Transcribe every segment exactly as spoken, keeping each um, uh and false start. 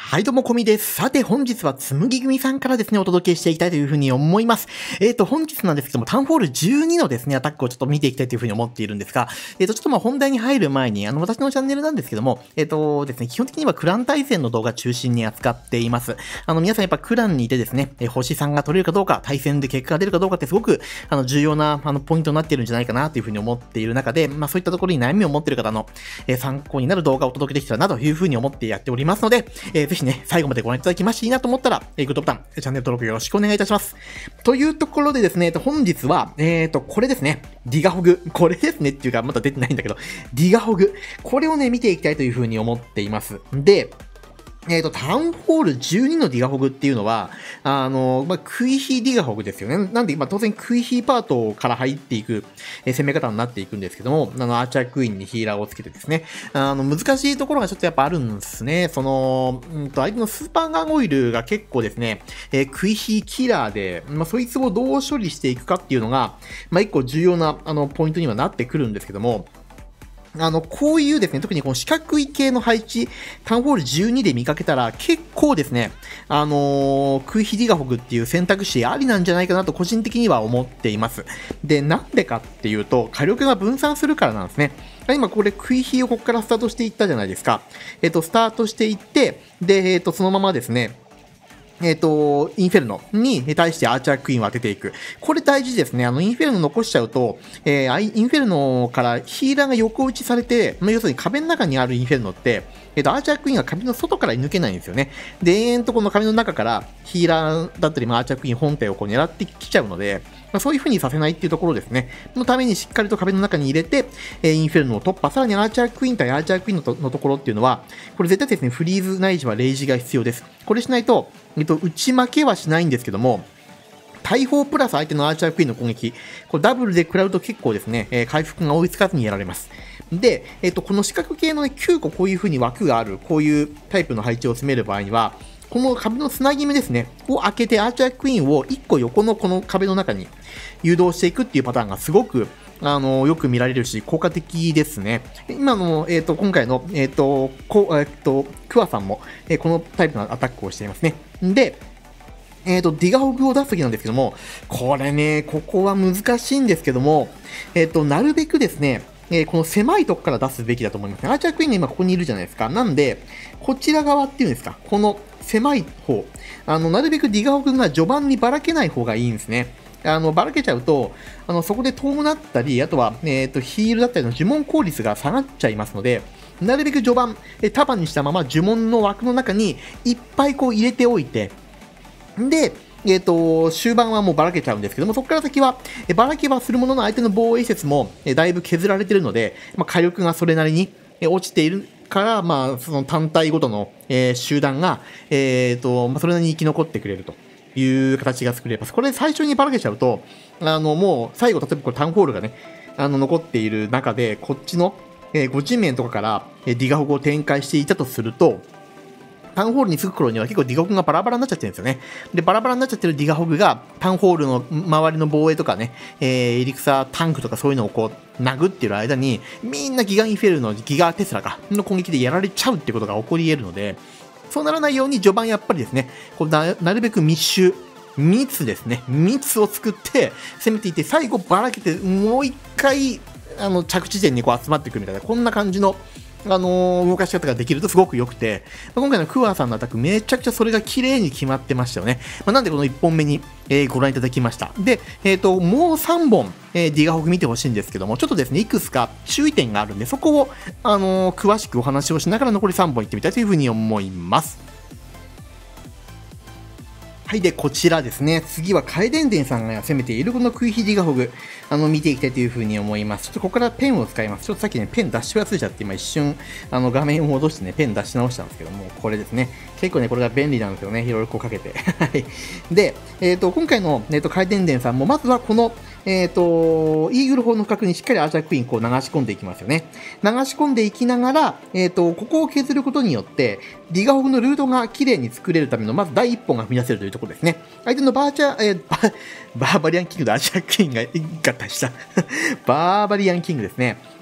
はい、どうも、こみです。さて、本日はつむぎ組さんからですね、お届けしていきたいというふうに思います。えっと、本日なんですけども、タウンホールじゅうにのですね、アタックをちょっと見ていきたいというふうに思っているんですが、えっと、ちょっとまあ本題に入る前に、あの、私のチャンネルなんですけども、えっとですね、基本的にはクラン対戦の動画中心に扱っています。あの、皆さんやっぱクランにいてですね、え星さんが取れるかどうか、対戦で結果が出るかどうかってすごく、あの、重要な、あの、ポイントになっているんじゃないかなというふうに思っている中で、まあそういったところに悩みを持っている方の、えー、参考になる動画をお届けできたらなというふうに思ってやっておりますので、えー、ぜひね、最後までご覧いただきましていいなと思ったら、えー、グッドボタン、チャンネル登録よろしくお願いいたします。というところでですね、本日は、えっと、これですね、ディガホグ。これですねっていうか、まだ出てないんだけど、ディガホグ。これをね、見ていきたいというふうに思っています。で、えっと、タウンホールじゅうにのディガホグっていうのは、あの、まあ、クイヒディガホグですよね。なんで、まあ、当然クイヒパートから入っていく、えー、攻め方になっていくんですけども、あの、アーチャークイーンにヒーラーをつけてですね、あの、難しいところがちょっとやっぱあるんですね。その、うんと、相手のスーパーガンオイルが結構ですね、えー、クイヒキラーで、まあ、そいつをどう処理していくかっていうのが、まあ、一個重要な、あの、ポイントにはなってくるんですけども、あの、こういうですね、特にこの四角い系の配置、タウンホールじゅうにで見かけたら、結構ですね、あのー、クイヒディガホグっていう選択肢ありなんじゃないかなと個人的には思っています。で、なんでかっていうと、火力が分散するからなんですね。今これクイヒをここからスタートしていったじゃないですか。えっと、スタートしていって、で、えっと、そのままですね、えっ、ー、と、インフェルノに対してアーチャークイーンを当てていく。これ大事ですね。あの、インフェルノ残しちゃうと、えー、インフェルノからヒーラーが横打ちされて、まあ、要するに壁の中にあるインフェルノって、えっ、ー、と、アーチャークイーンが壁の外から抜けないんですよね。で、延々とこの壁の中からヒーラーだったり、まあ、アーチャークイーン本体をこう狙ってきちゃうので、まあ、そういう風にさせないっていうところですね。のためにしっかりと壁の中に入れて、えー、インフェルノを突破。さらにアーチャークイーン対アーチャークイーンの と, のところっていうのは、これ絶対ですね、フリーズないしはレイジが必要です。これしないと、えっと、打ち負けはしないんですけども、大砲プラス相手のアーチャークイーンの攻撃、これダブルで食らうと結構ですね、えー、回復が追いつかずにやられます。で、えっと、この四角系の、ね、きゅうここういう風に枠がある、こういうタイプの配置を詰める場合には、この壁のつなぎ目ですね、を開けてアーチャークイーンをいっこ横のこの壁の中に誘導していくっていうパターンがすごく、あの、よく見られるし、効果的ですね。今の、えっと、今回の、えっと、こえっと、クワさんも、えー、このタイプのアタックをしていますね。で、えっと、ディガホグを出すときなんですけども、これね、ここは難しいんですけども、えっと、なるべくですね、えー、この狭いとこから出すべきだと思います。アーチャークイーンが今ここにいるじゃないですか。なんで、こちら側っていうんですか、この狭い方、あの、なるべくディガホグが序盤にばらけない方がいいんですね。あの、ばらけちゃうと、あの、そこで遠なったり、あとは、えっと、ヒールだったりの呪文効率が下がっちゃいますので、なるべく序盤、え束にしたまま呪文の枠の中にいっぱいこう入れておいて、で、えっと、終盤はもうばらけちゃうんですけども、そこから先は、えばらけはするものの相手の防衛施設も、えだいぶ削られているので、まあ、火力がそれなりに、え落ちているから、まあ、その単体ごとの、えー、集団が、えっと、まあ、それなりに生き残ってくれるという形が作れます。これ最初にばらけちゃうと、あの、もう最後、例えばこれタウンホールがね、あの、残っている中で、こっちの、えー、ご地面とかから、えー、ディガホグを展開していたとすると、タウンホールに着く頃には結構ディガホグがバラバラになっちゃってるんですよね。で、バラバラになっちゃってるディガホグがタウンホールの周りの防衛とかね、えー、エリクサータンクとかそういうのをこう殴ってる間に、みんなギガインフェルのギガテスラかの攻撃でやられちゃうってことが起こり得るので、そうならないように序盤やっぱりですね、こう な, なるべく密集、密ですね、密を作って攻めていって、最後ばらけてもう一回あの着地点にこう集まってくるみたいな、こんな感じのあのー、動かし方ができるとすごく良くて、今回のクワさんのアタックめちゃくちゃそれが綺麗に決まってましたよね。まあ、なんでこのいっぽんめに、えー、ご覧いただきました。で、えっと、もうさんぼん、えー、ディガホグ見てほしいんですけども、ちょっとですね、いくつか注意点があるんで、そこを、あのー、詳しくお話をしながら残りさんぼんいってみたいというふうに思います。はい。で、こちらですね。次は、カエデンデンさんが攻めているこのクイヒディガホグ、あの、見ていきたいというふうに思います。ちょっとここからペンを使います。ちょっとさっきね、ペン出し忘れちゃって、今一瞬、あの、画面を戻してね、ペン出し直したんですけども、これですね。結構ね、これが便利なんですよね。いろいろこうかけて。はい。で、えっと、今回の、えっと、カエデンデンさんも、まずはこの、えっと、イーグル砲の角にしっかりアーチャークイーンこう流し込んでいきますよね。流し込んでいきながら、えっと、ここを削ることによって、ディガホグのルートが綺麗に作れるための、まず第一歩が踏み出せるというところですね。相手のバーチャー、えー、バーバリアンキングとアーチャークイーンが合体した。バーバリアンキングですね。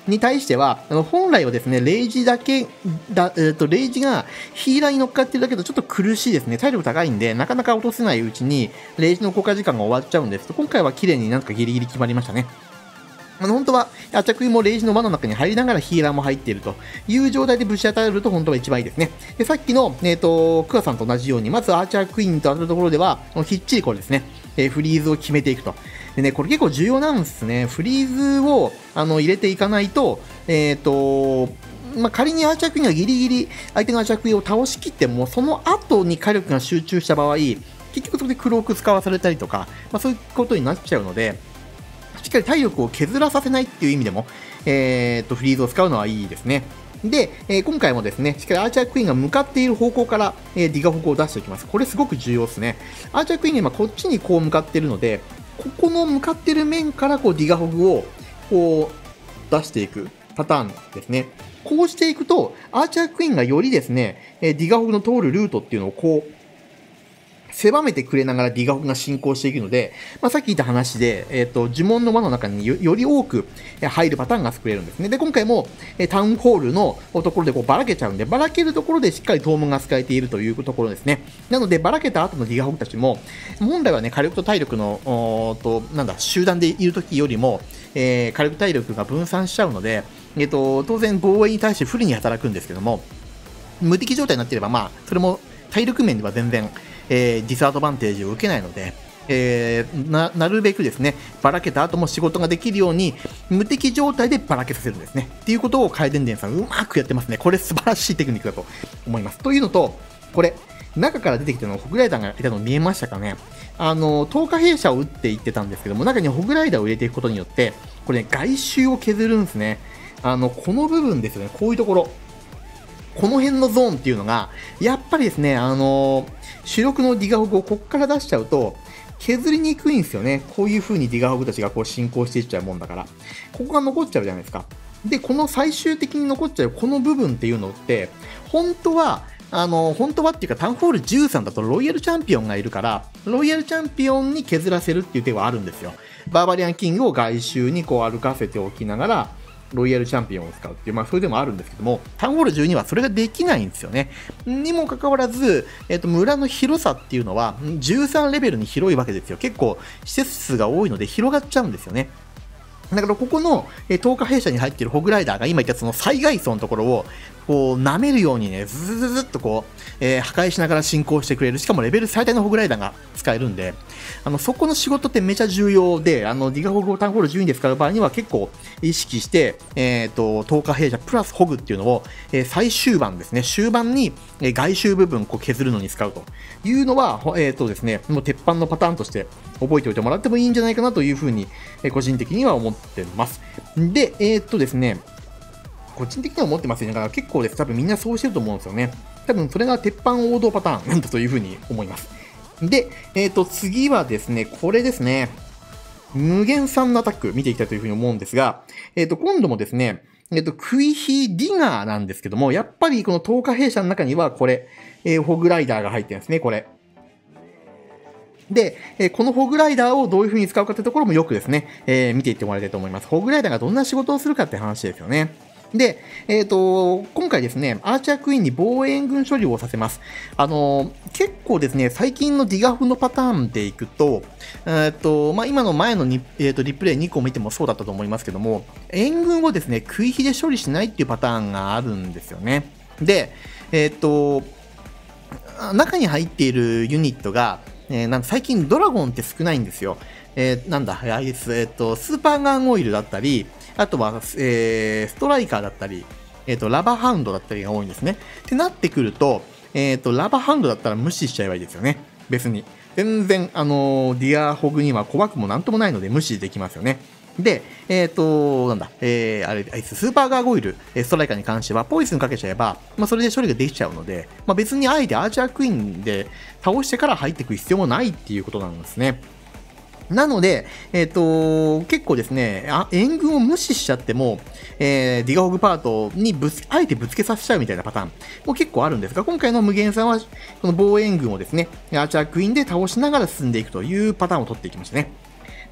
に対しては、あの本来はですね、レイジだけだ、えっと、レイジがヒーラーに乗っかってるだけだとちょっと苦しいですね。体力高いんで、なかなか落とせないうちに、レイジの効果時間が終わっちゃうんですけど、今回は綺麗になんとかギリギリ決まりましたね。あの本当は、アチャクイもレイジの輪の中に入りながらヒーラーも入っているという状態でぶち当たると本当は一番いいですね。で、さっきの、えっと、クワさんと同じように、まずアーチャークイーンと当たるところでは、きっちりこれですね、えー、フリーズを決めていくと。でね、これ結構重要なんですね。フリーズをあの入れていかないと、えっと、まあ、仮にアーチャークイーンがギリギリ相手のアーチャークイーンを倒しきっても、その後に火力が集中した場合、結局そこでクローク使わされたりとか、まあ、そういうことになっちゃうので、しっかり体力を削らさせないっていう意味でも、えー、とフリーズを使うのはいいですね。で、えー、今回もですね、しっかりアーチャークイーンが向かっている方向から、えー、ディガフォグを出しておきます。これすごく重要ですね。アーチャークイーンが今こっちにこう向かっているので、ここの向かっている面からこうディガフォグをこう出していくパターンですね。こうしていくと、アーチャークイーンがよりですね、ディガフォグの通るルートっていうのをこう、狭めてくれながらディガフォグが進行していくので、まあ、さっき言った話で、えっと、呪文の輪の中に よ, より多く入るパターンが作れるんですね。で、今回もタウンホールのところでこうばらけちゃうんで、ばらけるところでしっかりトームが使えているというところですね。なので、ばらけた後のディガフォグたちも、本来はね、火力と体力の、おとなんだ、集団でいるときよりも、えー、火力体力が分散しちゃうので、えっと、当然防衛に対して不利に働くんですけども、無敵状態になっていれば、まあ、それも体力面では全然、えー、ディスアドバンテージを受けないので、えー、な, なるべくですね、ばらけた後も仕事ができるように、無敵状態でばらけさせるんですね。っていうことをカイデンデンさん、うまくやってますね。これ素晴らしいテクニックだと思います。というのと、これ、中から出てきたの、ホグライダーがいたの見えましたかね。あの、とおか兵舎を撃っていってたんですけども、中にホグライダーを入れていくことによって、これ、ね、外周を削るんですね。あの、この部分ですよね、こういうところ。この辺のゾーンっていうのが、やっぱりですね、あのー、主力のディガフォグをこっから出しちゃうと、削りにくいんですよね。こういう風にディガフォグたちがこう進行していっちゃうもんだから。ここが残っちゃうじゃないですか。で、この最終的に残っちゃうこの部分っていうのって、本当は、あのー、本当はっていうかタウンホールじゅうさんだとロイヤルチャンピオンがいるから、ロイヤルチャンピオンに削らせるっていう手はあるんですよ。バーバリアンキングを外周にこう歩かせておきながら、ロイヤルチャンピオンを使うっていう、まあ、それでもあるんですけども、タウンホールじゅうにはそれができないんですよね。にもかかわらず、えっと、村の広さっていうのは、じゅうさんレベルに広いわけですよ。結構、施設数が多いので広がっちゃうんですよね。だから、ここの、えー、とおか兵舎に入っているホグライダーが今言ったその最外層のところを、こう、舐めるようにね、ずずずずっとこう、えー、破壊しながら進行してくれる。しかもレベル最大のホグライダーが使えるんで、あの、そこの仕事ってめちゃ重要で、あの、ディガホグをタウンホールじゅうにで使う場合には結構意識して、えっと、とおか兵舎プラスホグっていうのを、えー、最終盤ですね、終盤に、えー、外周部分こう削るのに使うというのは、えっとですね、もう鉄板のパターンとして覚えておいてもらってもいいんじゃないかなというふうに、えー、個人的には思ってます。で、えっとですね、個人的には思ってますよね。だから結構です。多分みんなそうしてると思うんですよね。多分それが鉄板王道パターンなんだというふうに思います。で、えっと、次はですね、これですね。無限さんのアタック見ていきたいというふうに思うんですが、えっと、今度もですね、えっと、クイヒディガーなんですけども、やっぱりこのとおか兵舎の中にはこれ、えー、ホグライダーが入ってるんですね、これ。で、えー、このホグライダーをどういう風に使うかというところもよくですね、えー、見ていってもらいたいと思います。ホグライダーがどんな仕事をするかって話ですよね。で、えっと、今回ですね、アーチャークイーンに防衛軍処理をさせます。あの、結構ですね、最近のディガフのパターンでいくと、えっと、まあ、今の前のに、えっと、リプレイにこ見てもそうだったと思いますけども、援軍をですね、食い火で処理しないっていうパターンがあるんですよね。で、えっと、中に入っているユニットが、えー、なん最近ドラゴンって少ないんですよ。えー、なんだ、あいつ、えっと、スーパーガンオイルだったり、あとは、えー、ストライカーだったり、えっと、ラバハウンドだったりが多いんですね。ってなってくると、えっと、ラバハウンドだったら無視しちゃえばいいですよね。別に。全然、あのー、ディアホグには怖くもなんともないので無視できますよね。で、えっと、なんだ、えー、あれ、あいつ、スーパーガーゴイル、ストライカーに関しては、ポイズンかけちゃえば、まあ、それで処理ができちゃうので、まあ、別にあえてアーチャークイーンで倒してから入っていく必要もないっていうことなんですね。なので、えっと、結構ですね、あ援軍を無視しちゃっても、えー、ディガホグパートにぶつ、あえてぶつけさせちゃうみたいなパターンも結構あるんですが、今回の無限さんは、この防衛軍をですね、アーチャークイーンで倒しながら進んでいくというパターンを取っていきましたね。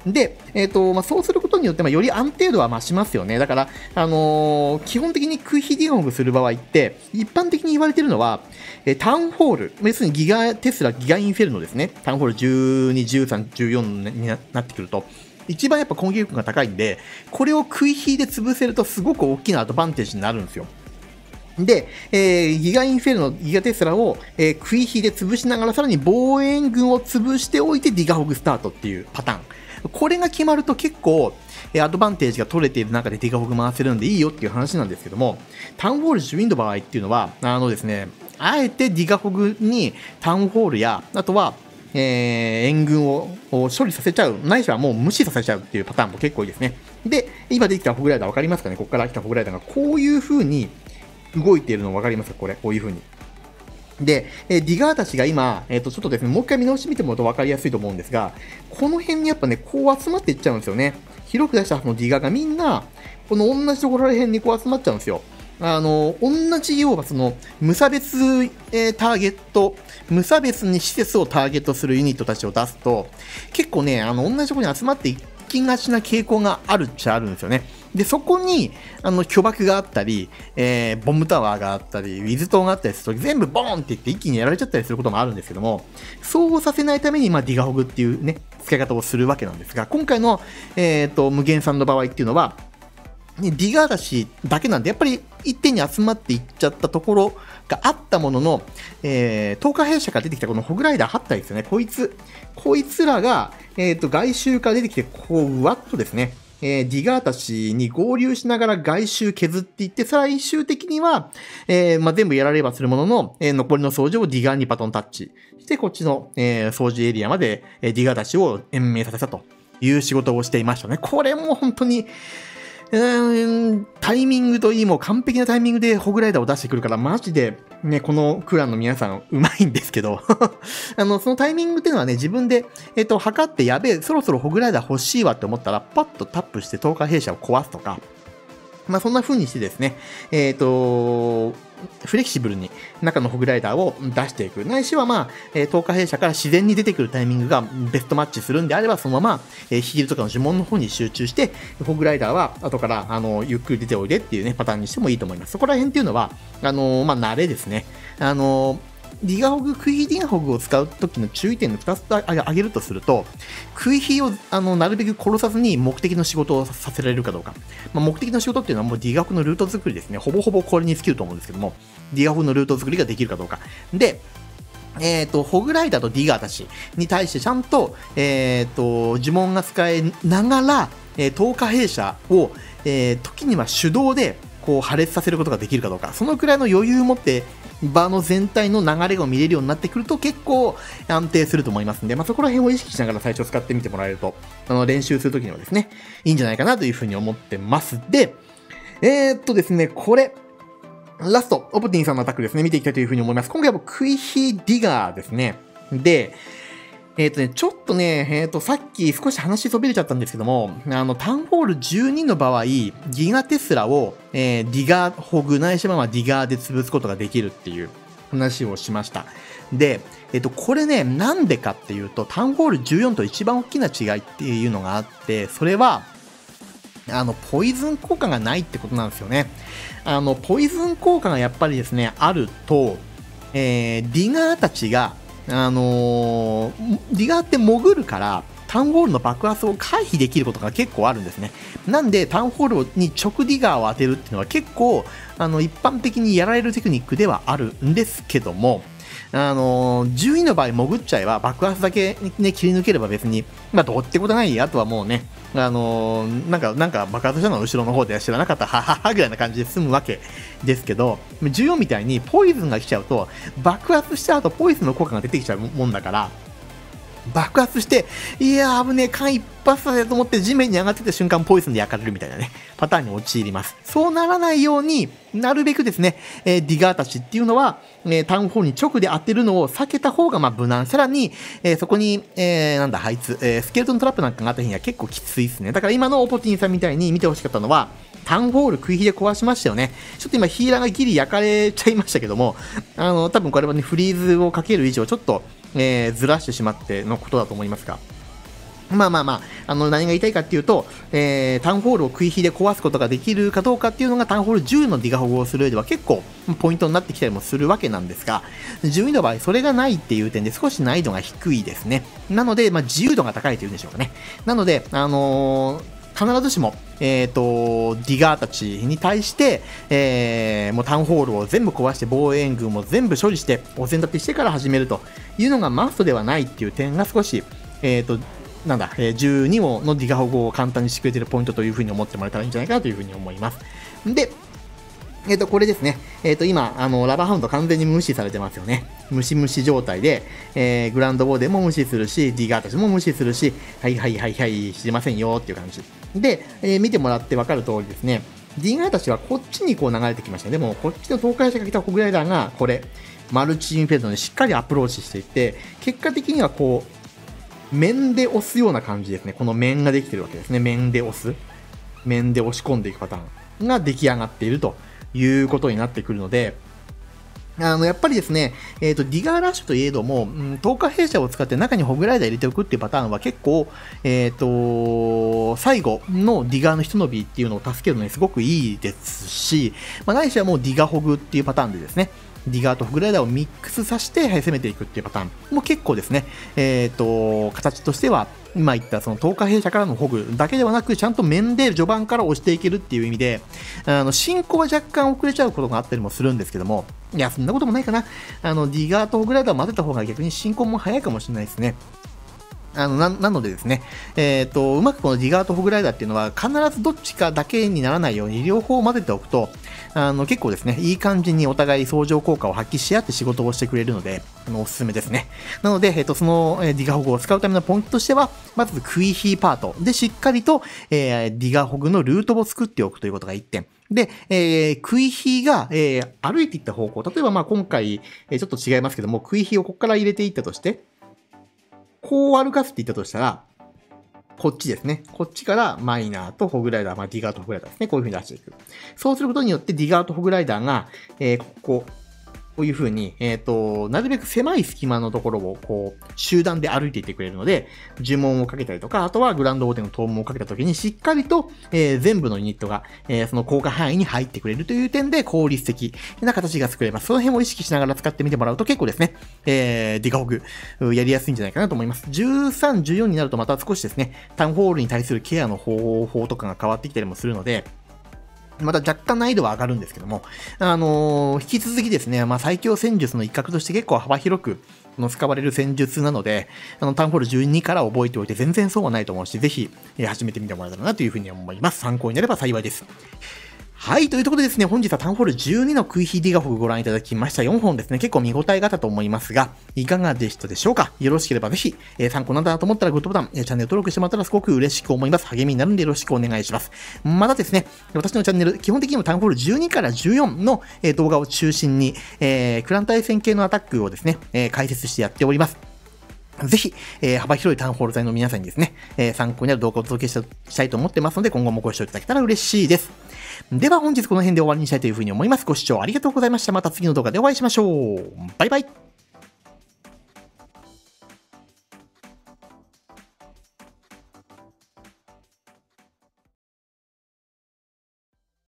で、えっ、と、まあ、そうすることによって、まあ、より安定度は増しますよね。だから、あのー基本的に空飛ディガホグする場合って、一般的に言われているのは、えータウンホール、要するにギガテスラ、ギガインフェルノですね。タウンホールじゅうに、じゅうさん、じゅうよんになってくると、一番やっぱ攻撃力が高いんで、これを空飛で潰せるとすごく大きなアドバンテージになるんですよ。で、えーギガインフェルノ、ギガテスラを、えー、クイヒで潰しながらさらに防衛軍を潰しておいてディガホグスタートっていうパターン。これが決まると結構、えーアドバンテージが取れている中でディガホグ回せるんでいいよっていう話なんですけども、タウンホールじゅうの場合っていうのは、あのですね、あえてディガホグにタウンホールや、あとは、えー援軍をを処理させちゃう、ないしはもう無視させちゃうっていうパターンも結構多いですね。で、今できたホグライダー分かりますかね、ここから来たホグライダーがこういう風に動いているの分かりますか、これ、こういう風に。で、えーディガーたちが今、えっ、と、ちょっとですね、もう一回見直してみてもらうと分かりやすいと思うんですが、この辺にやっぱね、こう集まっていっちゃうんですよね。広く出したそのディガーがみんな、この同じところら辺にこう集まっちゃうんですよ。あの、同じ要はその、無差別、えーターゲット、無差別に施設をターゲットするユニットたちを出すと、結構ね、あの、同じところに集まっていきがちな傾向があるっちゃあるんですよね。で、そこに、あの、巨爆があったり、えーボムタワーがあったり、ウィズ島があったりすると、全部ボーンって言って一気にやられちゃったりすることもあるんですけども、そうさせないために、まあ、ディガホグっていうね、使い方をするわけなんですが、今回の、えっ、と、無限さんの場合っていうのは、ねディガーダシだけなんで、やっぱり一点に集まっていっちゃったところがあったものの、えー、透過弊社から出てきたこのホグライダーはち体ですよね。こいつ、こいつらが、えっ、と、外周から出てきて、こう、うわっとですね、えーディガーたちに合流しながら外周削っていって、最終的には、えーまあ、全部やられればするものの、えー残りの掃除をディガーにバトンタッチして、こっちの、えー掃除エリアまで、えーディガーたちを延命させたという仕事をしていましたね。これも本当に、うーんタイミングといいもう完璧なタイミングでホグライダーを出してくるから、マジで、ね、このクランの皆さん、うまいんですけど、あの、そのタイミングっていうのはね、自分で、えっと、測ってやべえ、そろそろホグライダー欲しいわって思ったら、パッとタップして透過弊社を壊すとか、まあ、そんな風にしてですね、えっ、と、フレキシブルに中のホグライダーを出していく。ないしは、まあ、えー、透過弊社から自然に出てくるタイミングがベストマッチするんであれば、そのまま、えーヒールとかの呪文の方に集中して、ホグライダーは後から、あの、ゆっくり出ておいでっていうね、パターンにしてもいいと思います。そこら辺っていうのは、あのーまあ、慣れですね。あのーディガホグ、クイヒディガホグを使うときの注意点のふたつ挙げるとすると、クイヒをあのなるべく殺さずに目的の仕事をさせられるかどうか。まあ、目的の仕事っていうのはもうディガホグのルート作りですね。ほぼほぼこれに尽きると思うんですけども、ディガホグのルート作りができるかどうか。で、えっ、と、ホグライダーとディガーたちに対してちゃんと、えっ、と、呪文が使えながら、えー、透過弊社を、えー時には手動で、こう破裂させることができるかどうか、そのくらいの余裕を持って場の全体の流れを見れるようになってくると結構安定すると思いますんで、まあ、そこら辺を意識しながら最初使ってみてもらえると、あの練習するときにはですね、いいんじゃないかなというふうに思ってます。で、えー、っとですね、これ、ラスト、オプティンさんのアタックですね、見ていきたいというふうに思います。今回はクイヒディガーですね。で、えっ、とね、ちょっとね、えっ、と、さっき少し話そびれちゃったんですけども、あの、タウンホールじゅうにの場合、ギガテスラを、えーディガーホグないしはディガーで潰すことができるっていう話をしました。で、えっ、と、これね、なんでかっていうと、タウンホールじゅうよんと一番大きな違いっていうのがあって、それは、あの、ポイズン効果がないってことなんですよね。あの、ポイズン効果がやっぱりですね、あると、えーディガーたちが、あのーディガーって潜るから、タウンホールの爆発を回避できることが結構あるんですね。なんで、タウンホールに直ディガーを当てるっていうのは結構、あの、一般的にやられるテクニックではあるんですけども、あのーじゅういの場合潜っちゃえば爆発だけね、切り抜ければ別に、まあ、どうってことない。あとはもうね、あのーなんか、なんか爆発したのを後ろの方で知らなかった、はははぐらいな感じで済むわけですけど、じゅうよんみたいにポイズンが来ちゃうと、爆発した後ポイズンの効果が出てきちゃうもんだから、爆発して、いやー危ねえ、間一発だぜと思って地面に上がってた瞬間ポイズンで焼かれるみたいなね、パターンに陥ります。そうならないようになるべくですね、えーディガーたちっていうのは、えータウンホールに直で当てるのを避けた方がまあ無難。さらに、えーそこに、えーなんだ、あいつ、えースケルトントラップなんかがあった日には結構きついですね。だから今のオポティンさんみたいに見てほしかったのは、タウンホール食い火で壊しましたよね。ちょっと今ヒーラーがギリ焼かれちゃいましたけども、あの、多分これはね、フリーズをかける以上、ちょっと、えーずらしてしまってのことだと思いますが、 まあまあまあ、あの、何が言いたいかっていうと、えー、タウンホールを食い火で壊すことができるかどうかっていうのがタウンホールじゅうのディガホグをする上では結構ポイントになってきたりもするわけなんですが、じゅうにの場合、それがないっていう点で少し難易度が低いですね。なので、まあ、自由度が高いというんでしょうかね。なので、あのー必ずしも、えっと、ディガーたちに対して、えー、もうタウンホールを全部壊して防衛軍も全部処理して、お膳立てしてから始めるというのがマストではないっていう点が少し、えっと、なんだ、えー、じゅうに号のディガホグを簡単にしてくれているポイントというふうに思ってもらえたらいいんじゃないかなというふうに思います。で、えっ、ー、と、これですね。えっ、ー、と、今、あの、ラバーハウンド完全に無視されてますよね。無視無視状態で、えー、グランドウォーデンも無視するし、ディガーたちも無視するし、はいはいはいはい、知りませんよっていう感じ。で、えー、見てもらってわかる通りですね。ディガーたちはこっちにこう流れてきましたね。でも、こっちの東海者が来たホグライダーが、これ、マルチインフェルトにしっかりアプローチしていって、結果的にはこう、面で押すような感じですね。この面ができてるわけですね。面で押す。面で押し込んでいくパターンが出来上がっているということになってくるので、あの、やっぱりですね、えっと、ディガーラッシュといえども、うん、透過弊社を使って中にホグライダー入れておくっていうパターンは結構、えっと、最後のディガーのひと伸びっていうのを助けるのにすごくいいですし、まあ、ないしはもうディガホグっていうパターンでですね、ディガーとホグライダーをミックスさせて攻めていくっていうパターンも結構ですね、えっと、形としては、今言ったその透過弊社からのホグだけではなく、ちゃんと面で序盤から押していけるっていう意味で、あの、進行は若干遅れちゃうことがあったりもするんですけども、いや、そんなこともないかな。あの、ディガーとホグライダーを混ぜた方が逆に進行も早いかもしれないですね。あのな、なのでですね、えっと、うまくこのディガーとホグライダーっていうのは必ずどっちかだけにならないように両方混ぜておくと、あの、結構ですね、いい感じにお互い相乗効果を発揮し合って仕事をしてくれるので、あの、おすすめですね。なので、えっと、その、えー、ディガホグを使うためのポイントとしては、まずクイヒーパートでしっかりと、えー、ディガホグのルートを作っておくということがいってん。で、えー、クイヒーが、えー、歩いていった方向、例えばまあ今回、えー、ちょっと違いますけども、クイヒーをここから入れていったとして、こう歩かせていったとしたら、こっちですね。こっちからマイナーとホグライダー、まあディガーとホグライダーですね。こういう風に出していく。そうすることによってディガーとホグライダーが、えー、ここ、こういう風に、えっと、なるべく狭い隙間のところを、こう、集団で歩いていってくれるので、呪文をかけたりとか、あとはグランドオーデンの討問をかけたときに、しっかりと、えー、全部のユニットが、えー、その効果範囲に入ってくれるという点で、効率的な形が作れます。その辺を意識しながら使ってみてもらうと結構ですね、えー、ディガホグ、やりやすいんじゃないかなと思います。じゅうさん、じゅうよんになるとまた少しですね、タウンホールに対するケアの方法とかが変わってきたりもするので、また若干難易度は上がるんですけども、あのー、引き続きですね、まあ、最強戦術の一角として結構幅広くの使われる戦術なので、あの、タウンホールじゅうにから覚えておいて全然損はないと思うし、ぜひ、えー、始めてみてもらえたらなというふうに思います。参考になれば幸いです。はい。というところでですね、本日はタウンホールじゅうにのクイヒーディガホグご覧いただきました。よんほんですね、結構見応えがあったと思いますが、いかがでしたでしょうか？よろしければぜひ、えー、参考なんだなと思ったらグッドボタン、えー、チャンネル登録してもらったらすごく嬉しく思います。励みになるんでよろしくお願いします。またですね、私のチャンネル、基本的にもタウンホールじゅうにからじゅうよんの、えー、動画を中心に、えー、クラン対戦系のアタックをですね、えー、解説してやっております。ぜひ、えー、幅広いタウンホール隊の皆さんにですね、えー、参考になる動画をお届けしたいと思ってますので、今後もご視聴いただけたら嬉しいです。では本日この辺で終わりにしたいというふうに思います。ご視聴ありがとうございました。また次の動画でお会いしましょう。バイバイ。